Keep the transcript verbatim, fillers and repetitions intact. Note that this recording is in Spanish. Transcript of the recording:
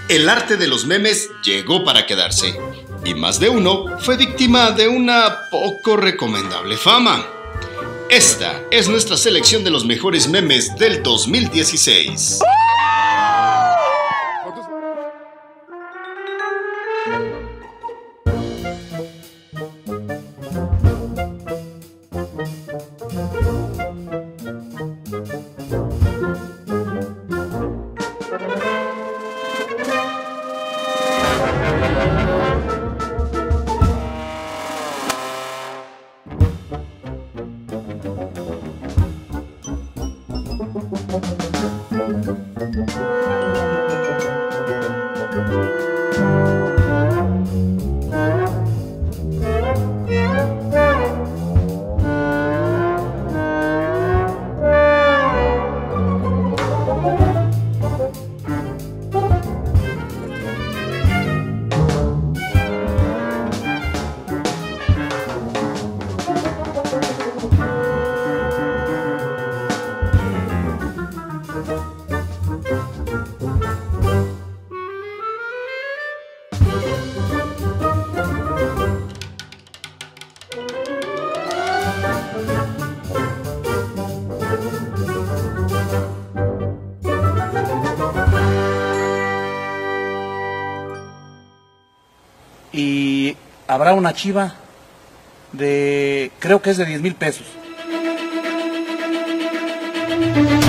El arte de los memes llegó para quedarse, y más de uno fue víctima de una poco recomendable fama. Esta es nuestra selección de los mejores memes del dos mil dieciséis. Y habrá una chiva de, creo que es de diez mil pesos.